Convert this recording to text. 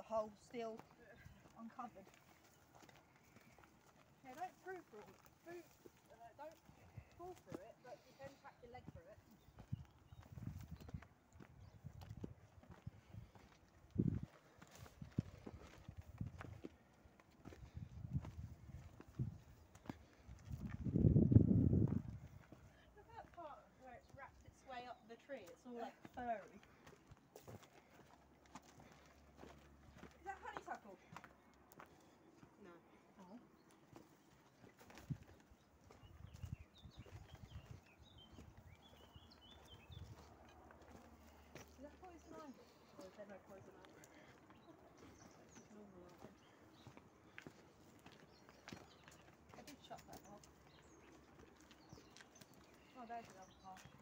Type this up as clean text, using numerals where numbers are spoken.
hole still uncovered. Yeah, don't crawl through it. Don't crawl through it, but you can crack your leg through it. Look at that part where it's wrapped its way up the tree. It's all like furry. Is that honeysuckle? No. Oh. Is that poison ivy? Or is there no poison ivy? It's normal ivy. I did shut that off. Oh, there's another part.